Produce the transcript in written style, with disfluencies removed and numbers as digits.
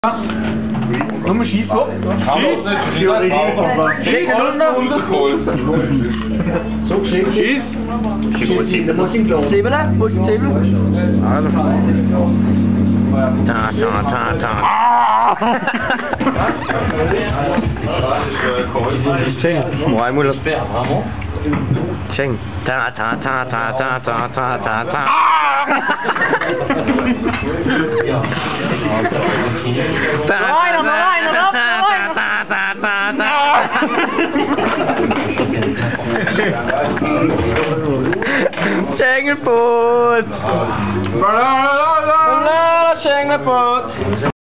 Nå må skis opp. Skis! Skis under! Skis! Sieben, ne? Wo ist Sieben? Ngoài mưa lật Chinh ta Chinh cái phụt Chinh cái phụt